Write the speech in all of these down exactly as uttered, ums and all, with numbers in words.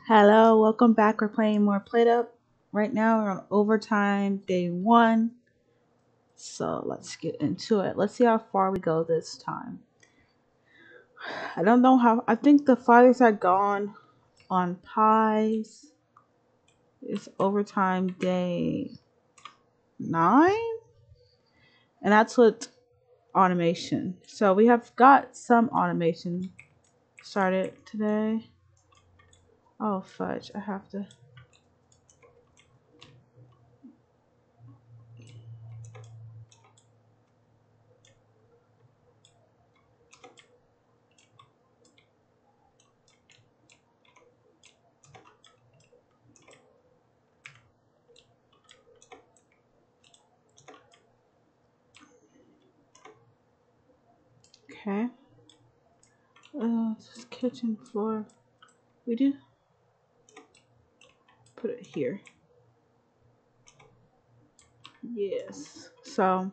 Hello, welcome back. We're playing more Play Up. Right now we're on overtime day one. So let's get into it. Let's see how far we go this time. I don't know how I think the farthest I gone on pies is overtime day nine. And that's with automation. So we have got some automation started today. Oh fudge, I have to okay. Uh this kitchen floor. We do put it here. Yes. So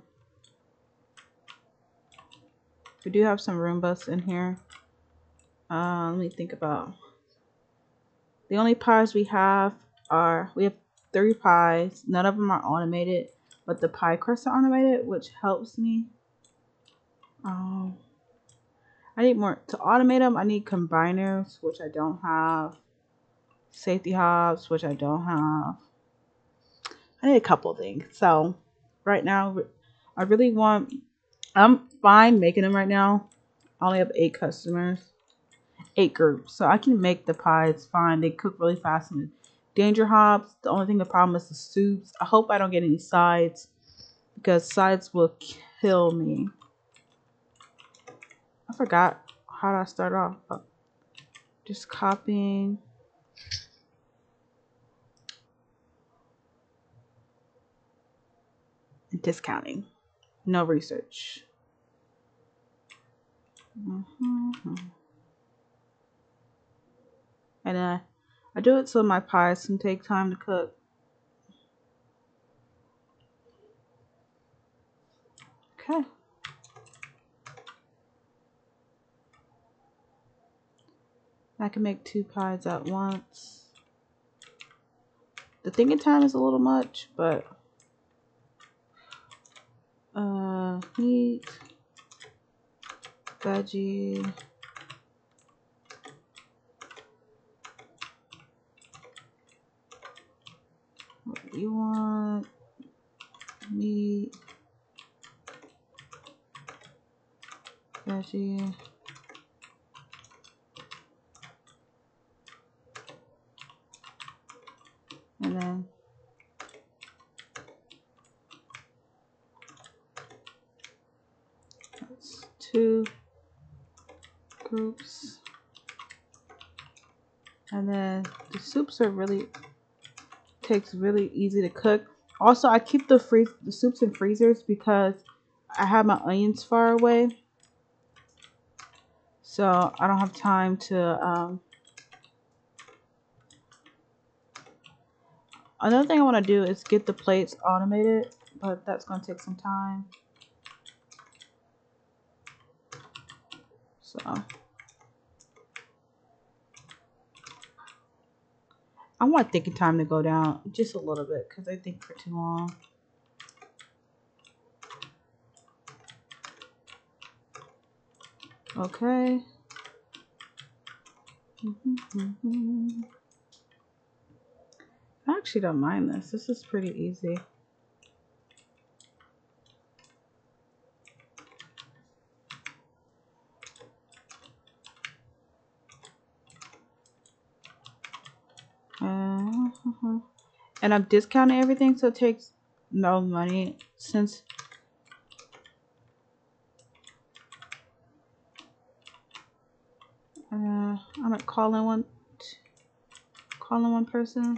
we do have some Roombas in here. Uh, let me think about the only pies we have are we have three pies. None of them are automated, but the pie crusts are automated, which helps me. Um, I need more to automate them. I need combiners, which I don't have. Safety hobs, which I don't have. I need a couple things. So right now, I really want. I'm fine making them right now. I only have eight customers. Eight groups, so I can make the pies fine. They cook really fast. And danger hops. The only thing the problem is the soups. I hope I don't get any sides because sides will kill me. I forgot how do I start off. Oh, just copying. And discounting. No research. Mm-hmm. And uh, I do it so my pies can take time to cook. Okay. I can make two pies at once. The thinking time is a little much, but uh, meat, veggie. What you want? Meat, veggie. And then that's two groups. And then the soups are really takes really easy to cook. Also, I keep the freeze the soups in freezers because I have my onions far away, so I don't have time to. Um, another thing I want to do is get the plates automated, but that's gonna take some time. So I want thinking time to go down just a little bit because I think for too long. Okay. I actually don't mind this. This is pretty easy. Uh, and I'm discounting everything, so it takes no money since uh, I'm not calling one, calling one person.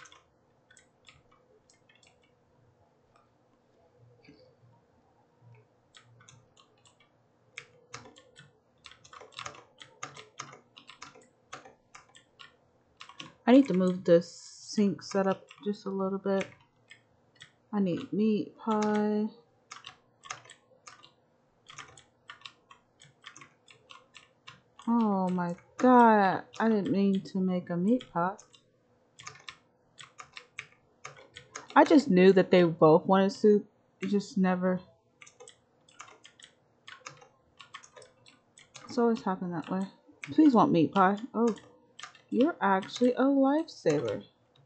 I need to move this sink setup just a little bit. I need meat pie. Oh my god, I didn't mean to make a meat pot. I just knew that they both wanted soup. It just never... It's always happened that way. Please want meat pie. Oh, you're actually a lifesaver.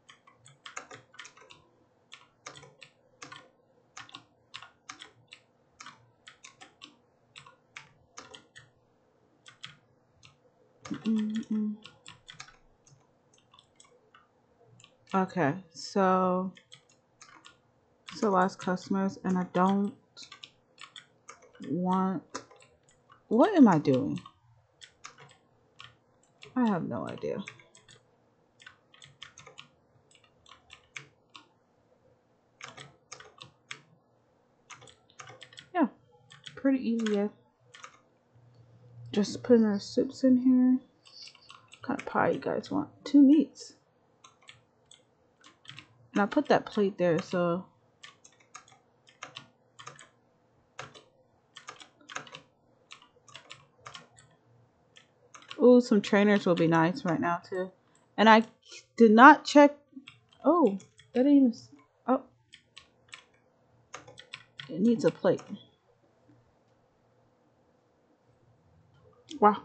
Mm-mm. Okay, so it's the last customers, and I don't want... What am I doing? I have no idea. Yeah, pretty easy. Yeah. Just putting our soups in here. What kind of pie you guys want? Two meats. And I put that plate there, so... Ooh, some trainers will be nice right now, too. And I did not check... Oh, that didn't even... Oh. It needs a plate. Wow.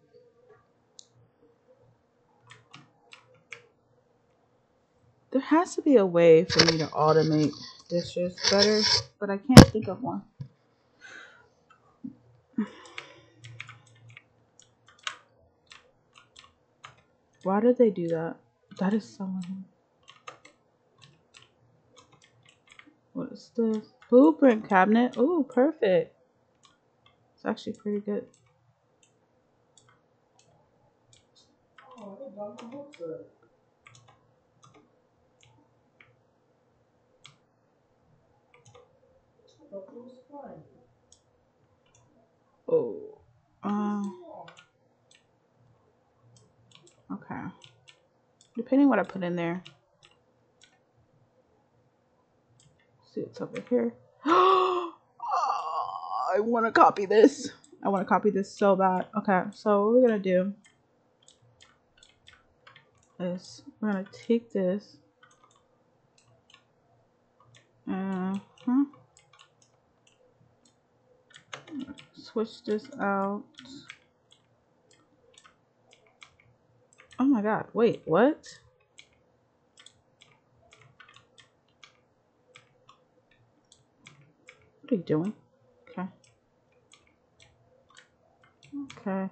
There has to be a way for me to automate dishes better, but I can't think of one. Why did they do that? That is so annoying. What is this? Blueprint cabinet. Ooh, perfect. It's actually pretty good. Oh. Um. Okay. Depending what I put in there. See what's over here. Oh, I want to copy this. I want to copy this so bad. Okay, so what we're gonna do is we're gonna take this. Uh huh. Switch this out. Oh my god! Wait, what? What are you doing? Okay. Okay.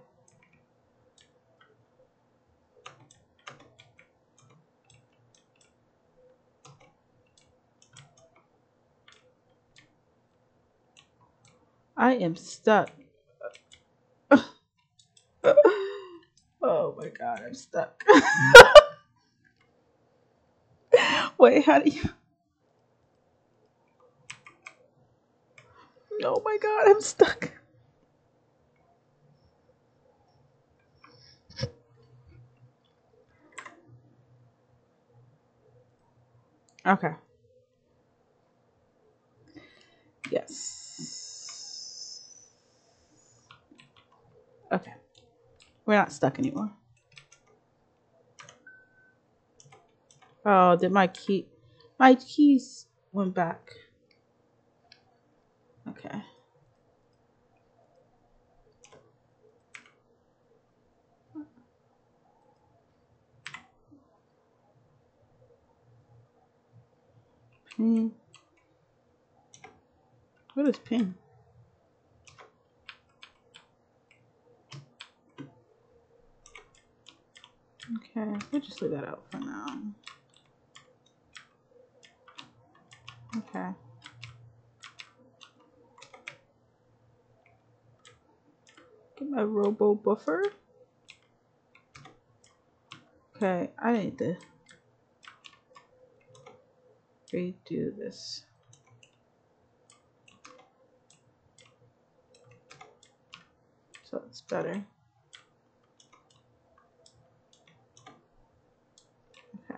I am stuck. Oh my god, I'm stuck. Wait, how do you... Oh my god, I'm stuck. Okay. Yes. Okay. We're not stuck anymore. Oh, did my key... My keys went back. Okay. Pin. What is pin? Okay, we'll just leave that out for now. Okay. Get my robo buffer. Okay, I need to redo this. So it's better. Okay.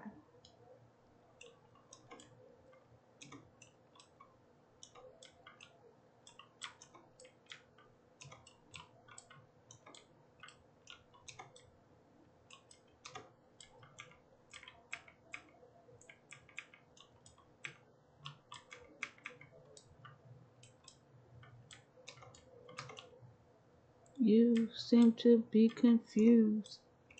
You seem to be confused.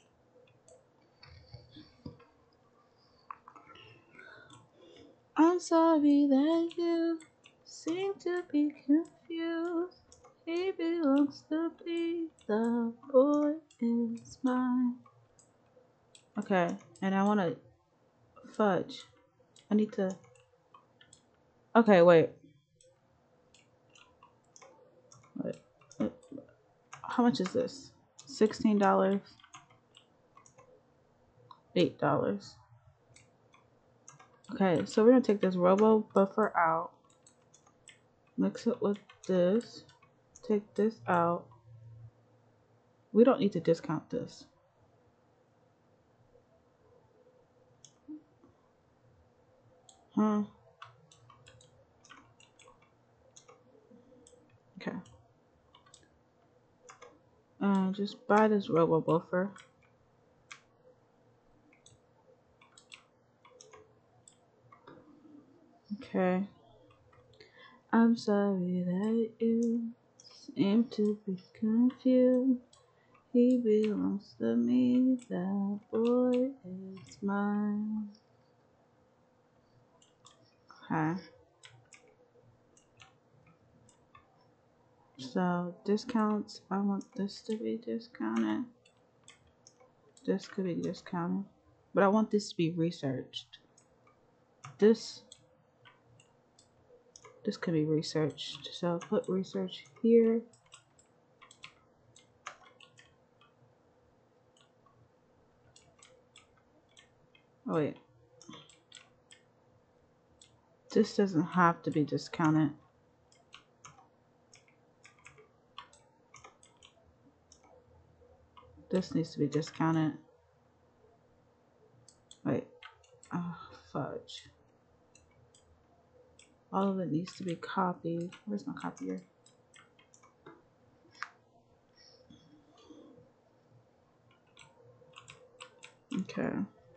I'm sorry that you seem to be confused. He belongs to me. The boy is mine. Okay, and I want to fudge. I need to. Okay, wait. Wait. wait. How much is this? Sixteen dollars. Eight dollars. Okay, so we're gonna take this robo buffer out. Mix it with this. Take this out. We don't need to discount this. Huh? Okay. Uh, just buy this robo buffer. Okay. I'm sorry that you seem to be confused. He belongs to me. That boy is mine. Okay. So discounts. I want this to be discounted. This could be discounted, but I want this to be researched. This. This could be researched. So put research here. Oh wait. This doesn't have to be discounted. This needs to be discounted. Wait. Oh, fudge. All of it needs to be copied. Where's my copier? Okay.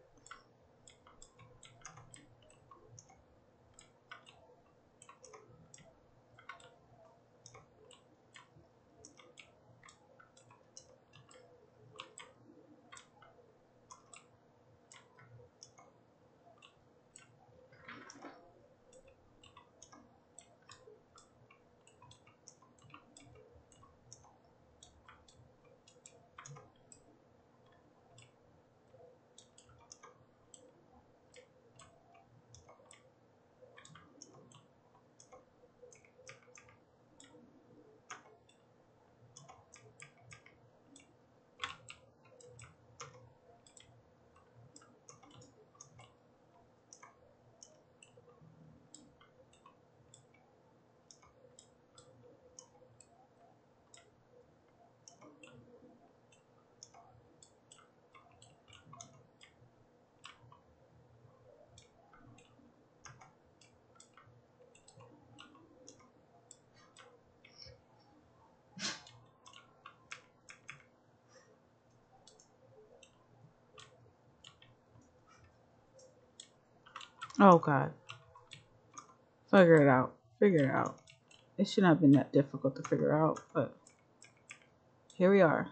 Oh god. Figure it out. Figure it out. It shouldn't have been that difficult to figure out, but here we are.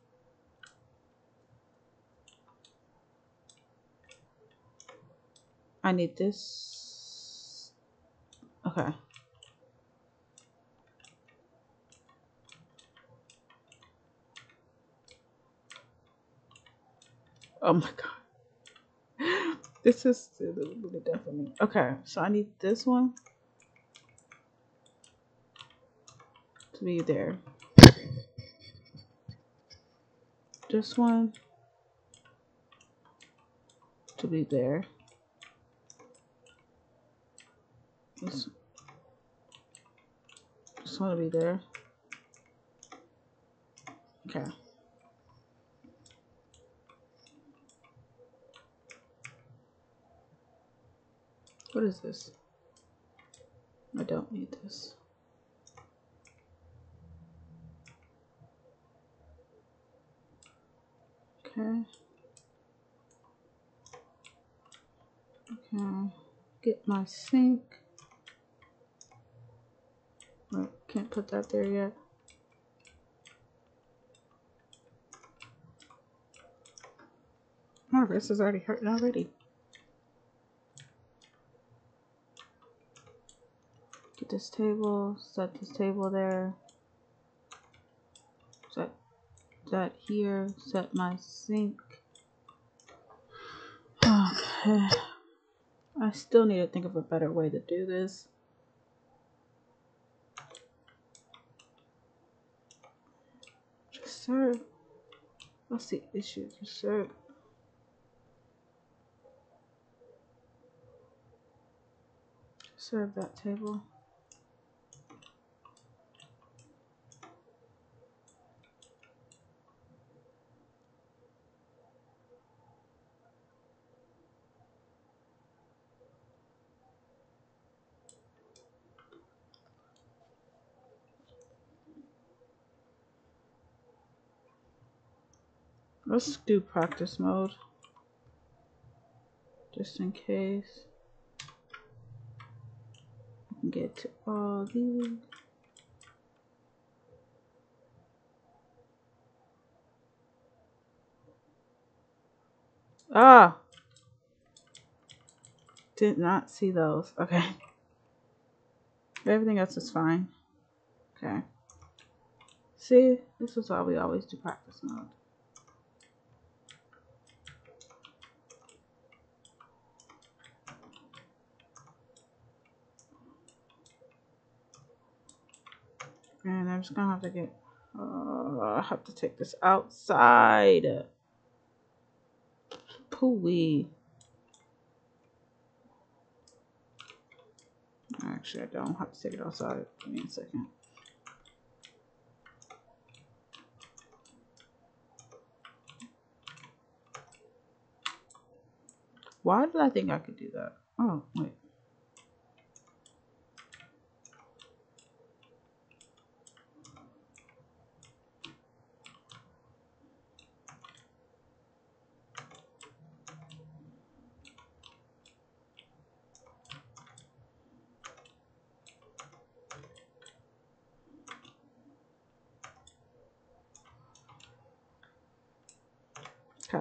I need this. Okay. Oh my god. This is really tough for me. Okay, so I need this one to be there. This one to be there. This, this one to be there. Okay. What is this? I don't need this. Okay. Okay. Get my sink. Wait, can't put that there yet. My wrist is already hurting already. Get this table, set this table there. Set that here, set my sink. Okay. I still need to think of a better way to do this. Just serve. What's the issue? Just serve. Serve that table. Let's do practice mode. Just in case. I can get to all these. Ah! Did not see those. Okay. Everything else is fine. Okay. See? This is why we always do practice mode. And I'm just gonna have to get... Uh, I have to take this outside. Pooey. Actually, I don't have to take it outside. Give me a second. Why did I think I could do that? Oh, wait. Okay.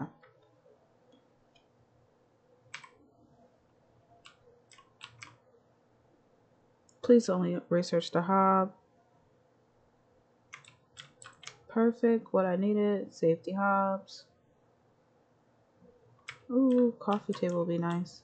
Please only research the hob. Perfect. What I needed. Safety hobs. Ooh, coffee table would be nice.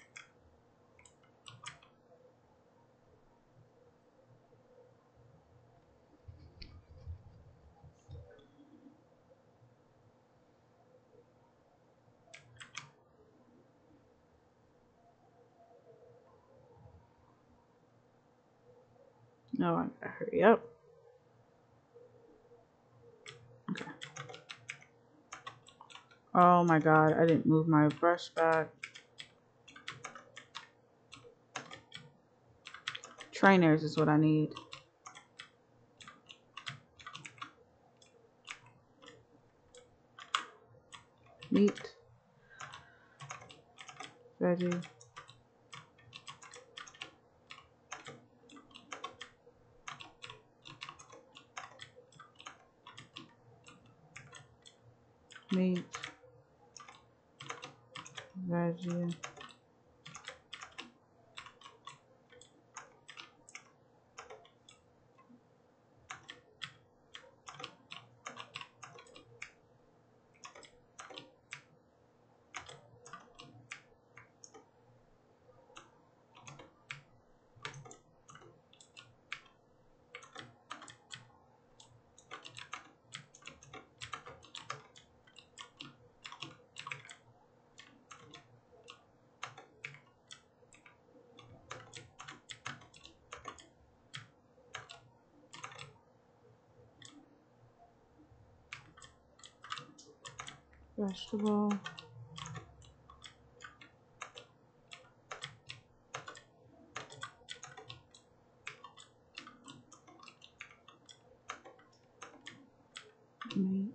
No, I gotta hurry up. Okay. Oh my god, I didn't move my brush back. Trainers is what I need. Meat. Veggie. Meat. Veggie. Vegetable. Meat.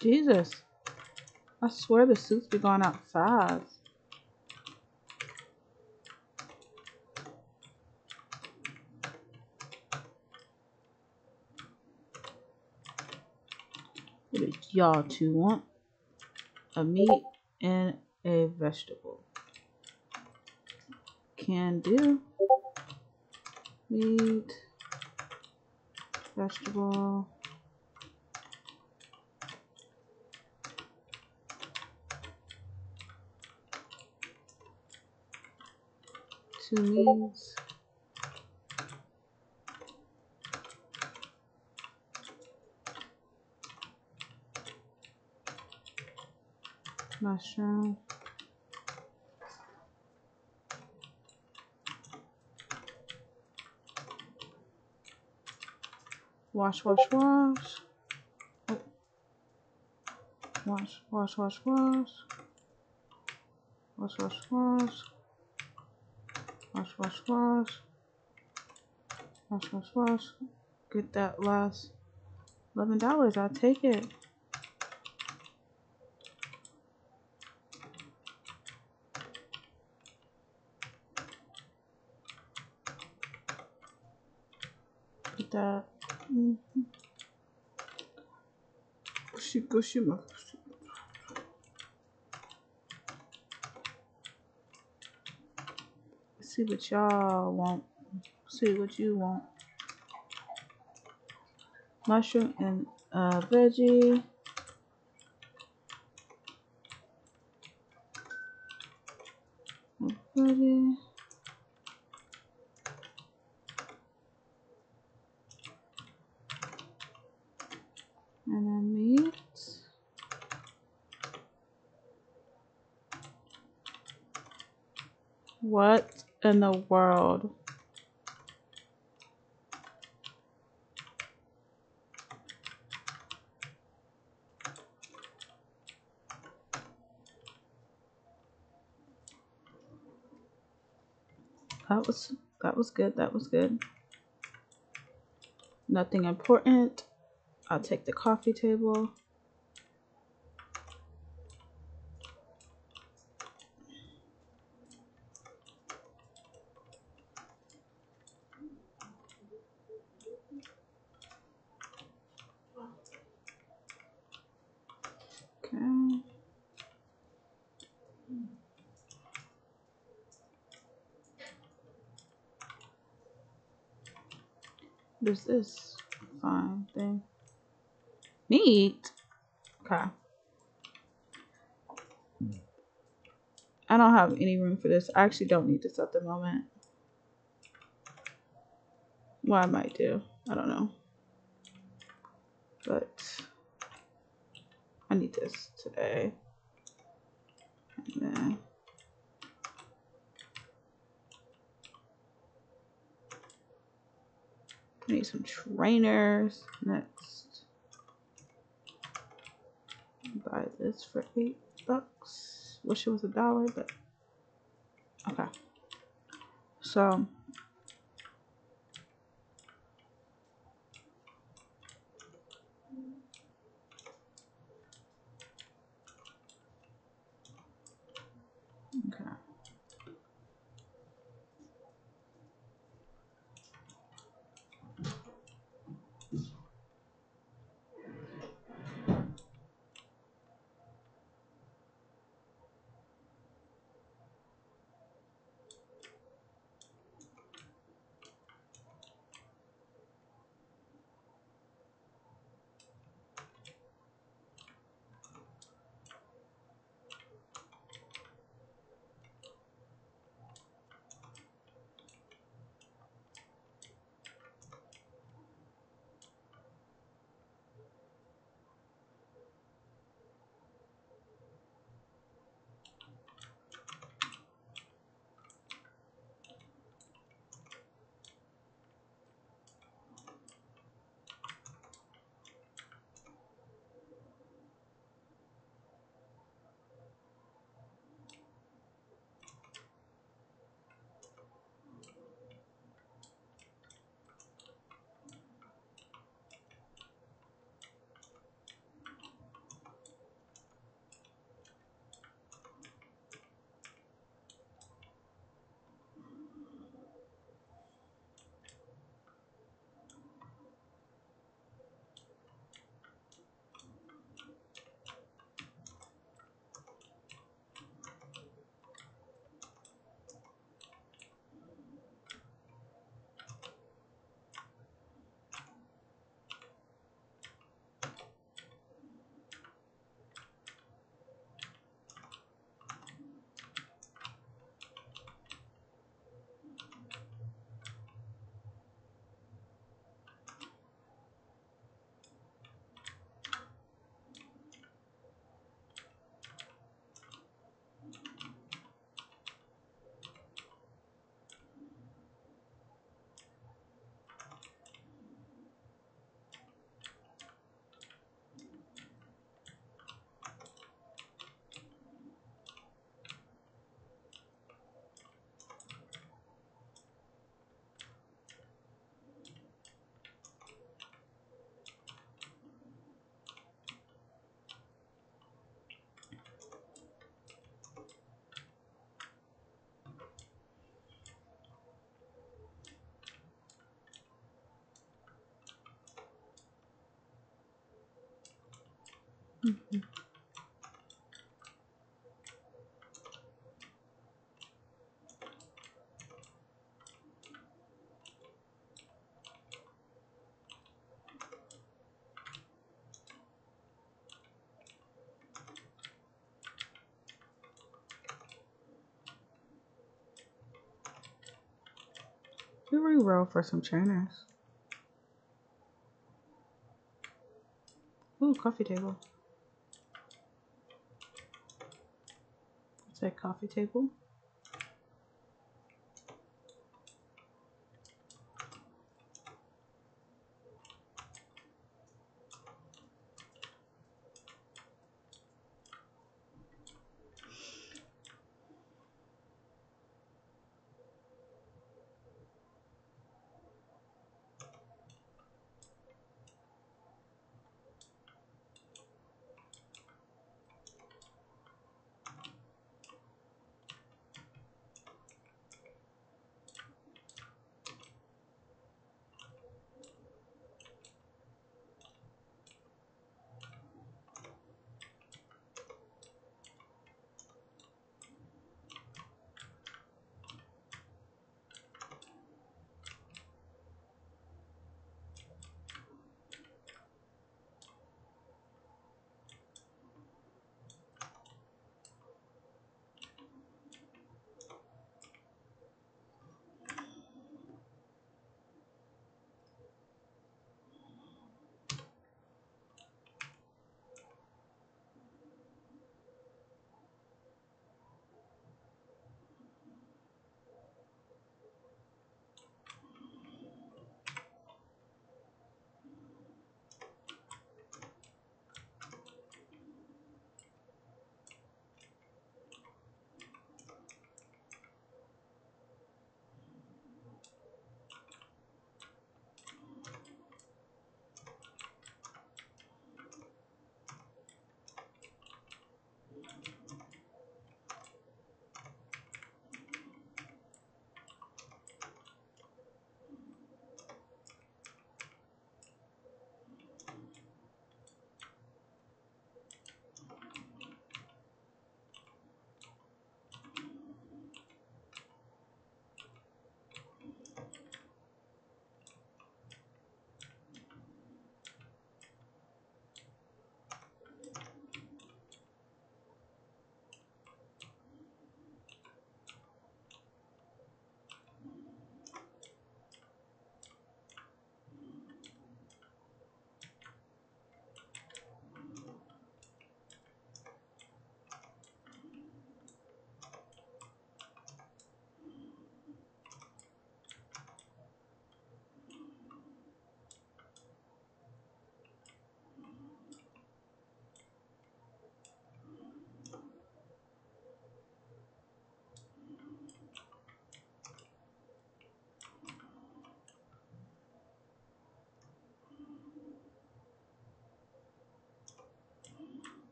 Jesus. I swear the suits be going out fast. What did y'all two want? A meat and a vegetable. Can do. Meat. Vegetable. Two meats. Mushroom. Wash, wash, wash. Oh. Wash, wash, wash, wash. Wash, wash, wash. Wash, wash, wash. Wash, wash, wash. Get that last eleven dollars. I'll take it. Get that. Mm-hmm. Gushy, gushy, gushy. See what y'all want. See what you want. Mushroom and uh, veggie. Veggie. And then meat. What in the world? That was that was good. That was good. Nothing important. I'll take the coffee table. Okay. There's this fine thing. Meat. Okay. I don't have any room for this. I actually don't need this at the moment. Well, I might do. I don't know. But I need this today. And then I need some trainers next. Buy this for eight bucks. Wish it was a dollar, but okay. So okay. Mm-hmm. We re-roll for some trainers. Ooh, coffee table. Say coffee table.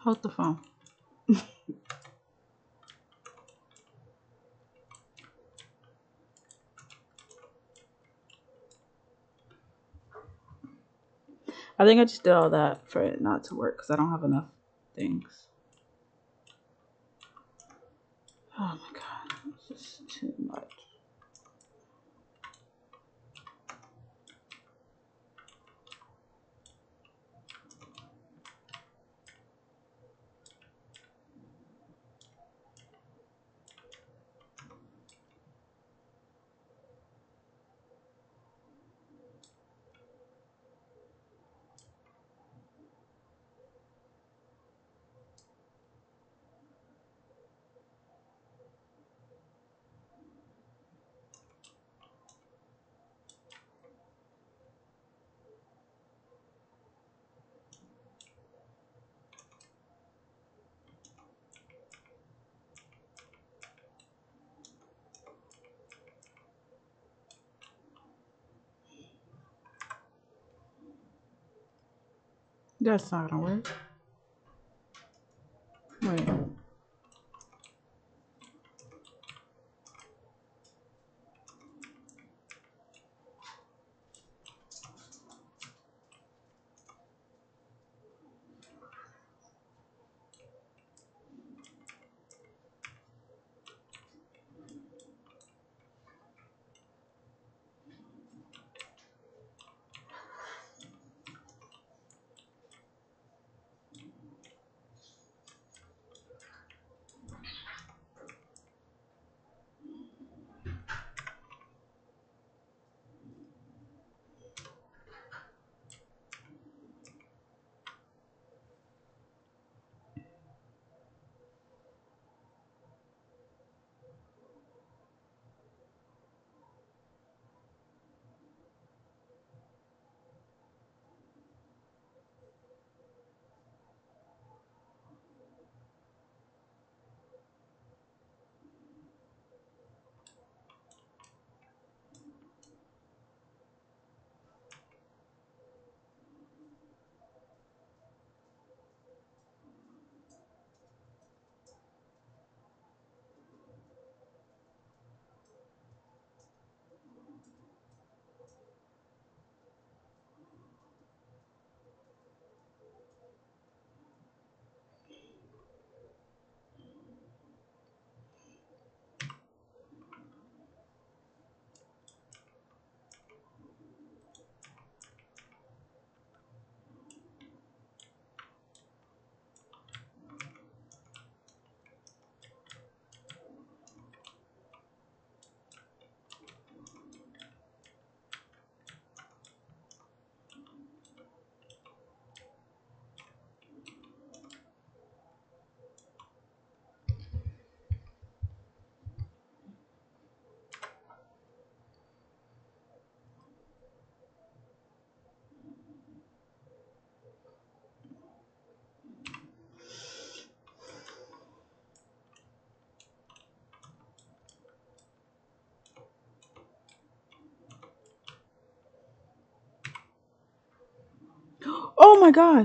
Hold the phone. I think I just did all that for it not to work because I don't have enough things. Oh my god, this is too much. That's not gonna work. Wait. Oh my god.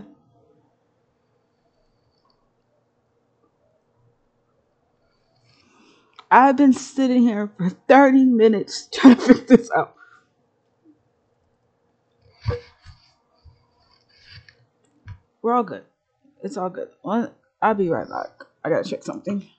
I've been sitting here for thirty minutes trying to figure this out. We're all good. It's all good. Well, I'll be right back. I gotta check something.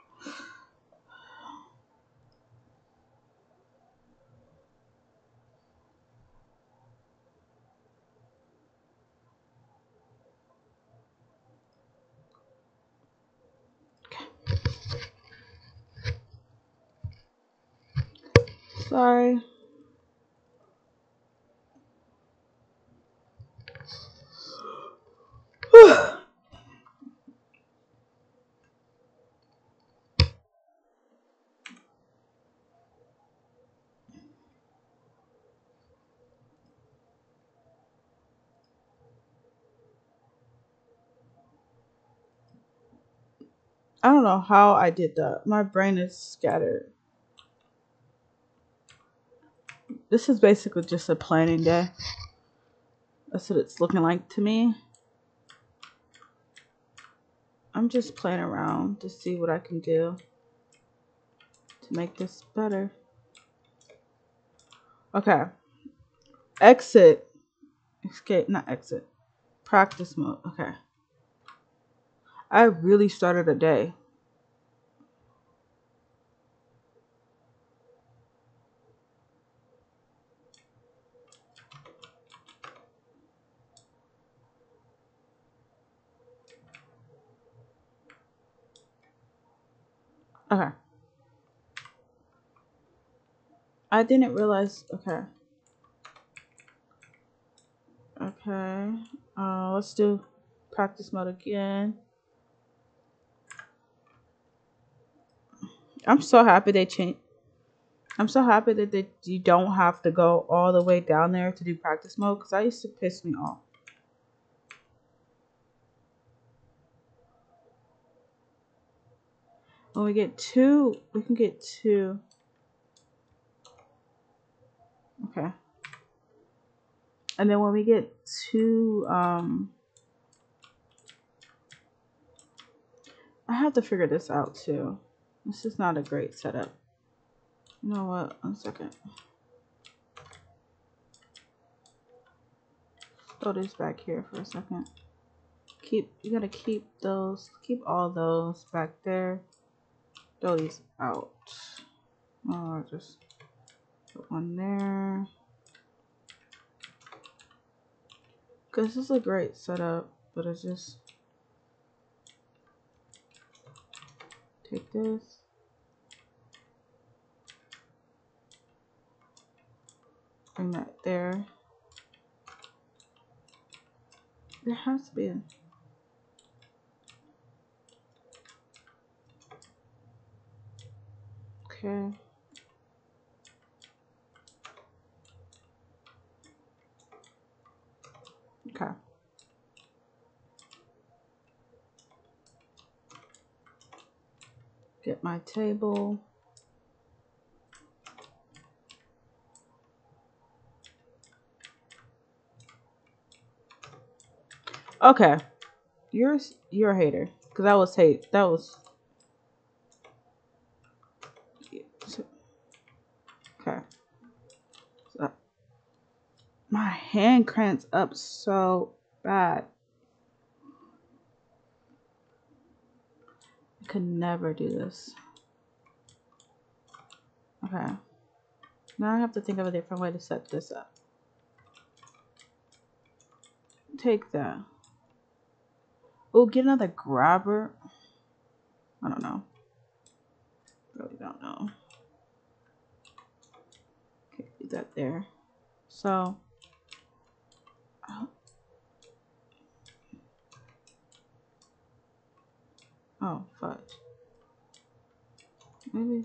Sorry. I don't know how I did that. My brain is scattered. This is basically just a planning day. That's what it's looking like to me. I'm just playing around to see what I can do to make this better. Okay. Exit. Escape, not exit. Practice mode. Okay. I really started a day. Okay. I didn't realize. Okay. Okay. Uh, let's do practice mode again. I'm so happy they changed. I'm so happy that they, you don't have to go all the way down there to do practice mode, because that used to piss me off. When we get two, we can get two. Okay. And then when we get two, um, I have to figure this out too. This is not a great setup. You know what? One second. Throw this back here for a second. Keep, you gotta keep those, keep all those back there. Throw these out. Oh, just put one there. Cause this is a great setup, but it's just take this. Bring that there. There has to be a okay. Okay. Get my table. Okay. You're you're a hater. Cause that was hate. That was okay. So, my hand cramps up so bad. I could never do this. Okay. Now I have to think of a different way to set this up. Take that. Oh, get another grabber. I don't know. Really don't know. Okay, leave that there. So, oh, oh fudge. Maybe.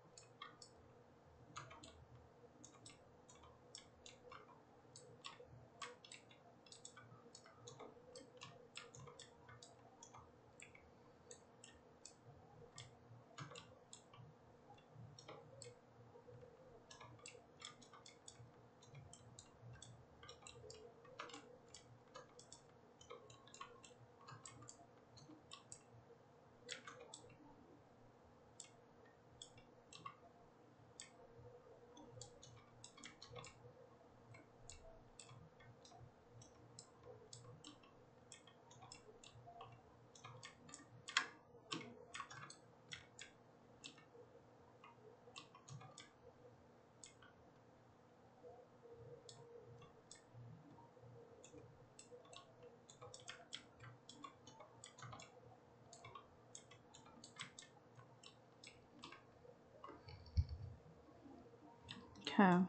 Okay.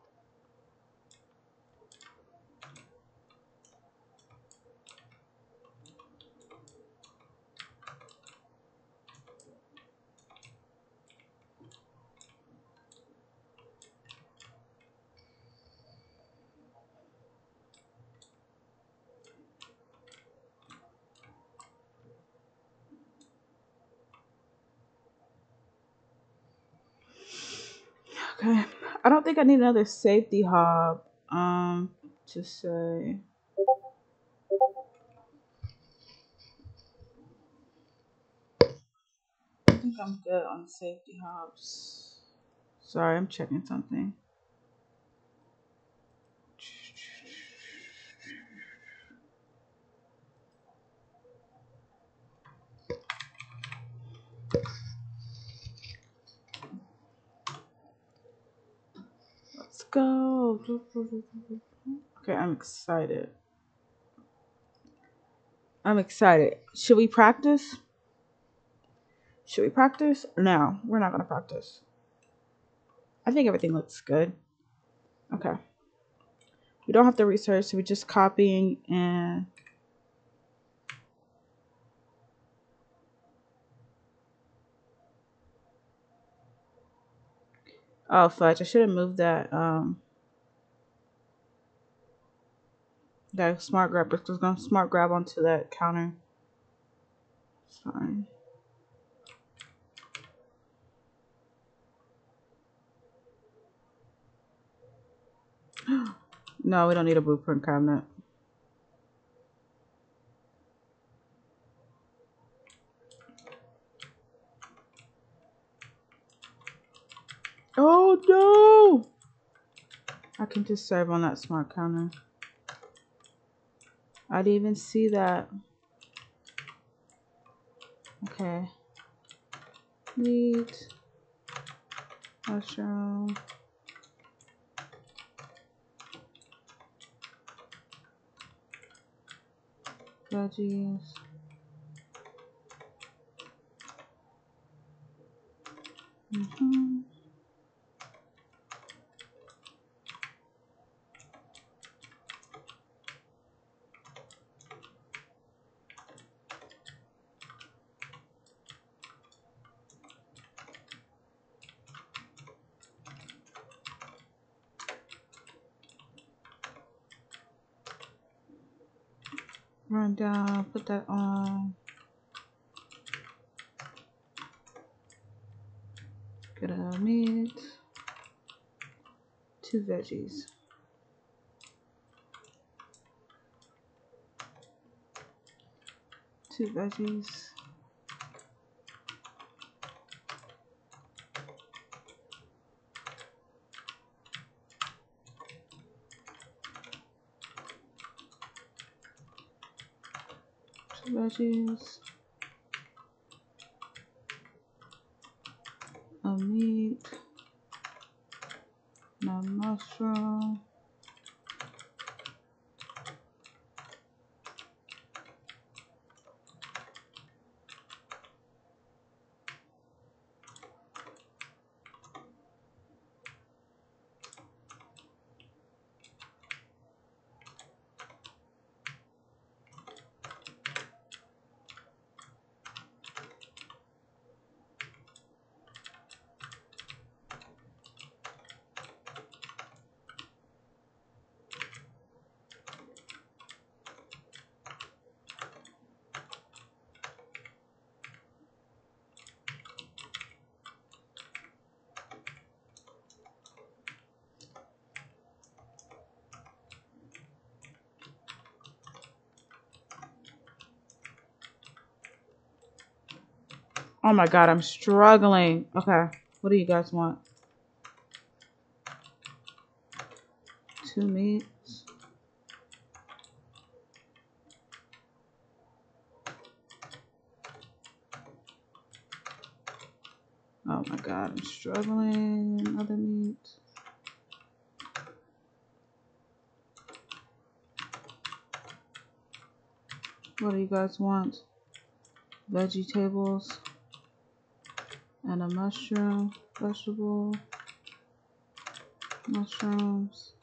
Okay. I don't think I need another safety hob. Um, to say. think I'm good on safety hops. Sorry, I'm checking something. Let's go. Okay, I'm excited. I'm excited. Should we practice? Should we practice? No, we're not gonna practice. I think everything looks good. Okay. We don't have to research, so we're just copying and oh fudge, I should have moved that um that smart grab because it's gonna smart grab onto that counter. Sorry. No, we don't need a blueprint cabinet. Oh no! I can just serve on that smart counter. I didn't even see that. Okay. Meat. Mushroom. Veggies. Mm-hmm. Run down, put that on. Get a meat. Two veggies. Two veggies. Two veggies. A meat. No mushroom. Oh my god, I'm struggling. Okay, what do you guys want? Two meats. Oh my god, I'm struggling. Another meat. What do you guys want? Vegetables. And a mushroom. Vegetable. Mushrooms.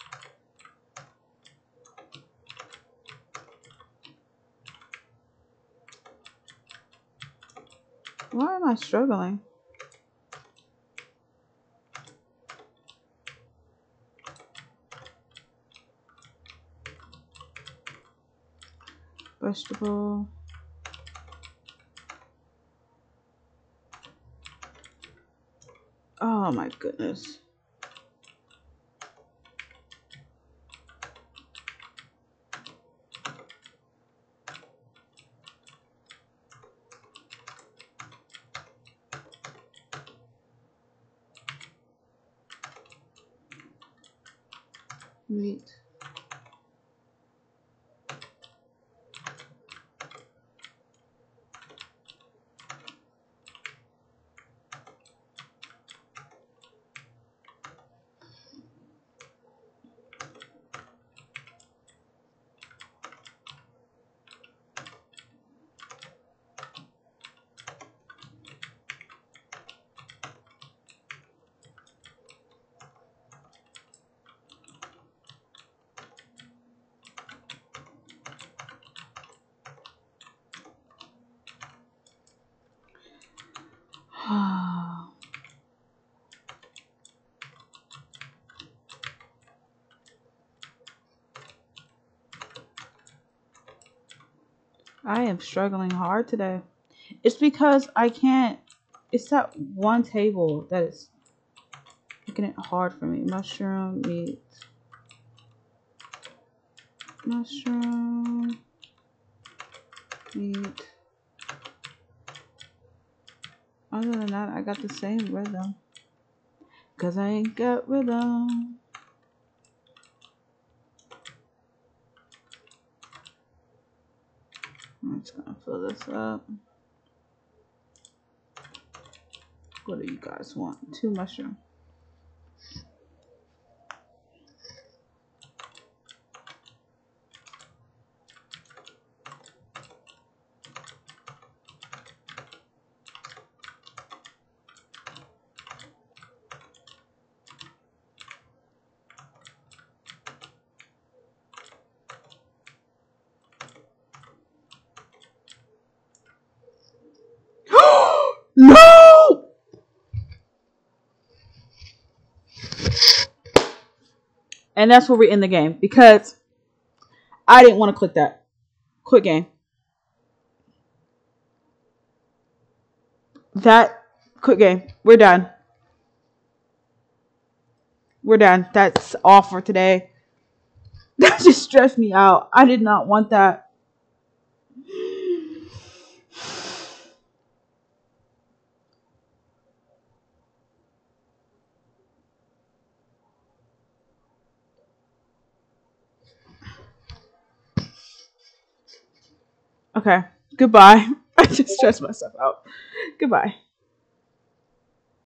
Why am I struggling? Vegetable. Oh my goodness. Meat. I am struggling hard today. It's because I can't. It's that one table that is making it hard for me. Mushroom, meat. Mushroom, meat. Other than that, I got the same rhythm. Cause I ain't got rhythm. I'm just gonna fill this up. What do you guys want? Two mushroom. No! And that's where we're in the game because I didn't want to click that. Quit game. That quit game. We're done. We're done. That's all for today. That just stressed me out. I did not want that. Okay. Goodbye. I just stressed myself out. Goodbye.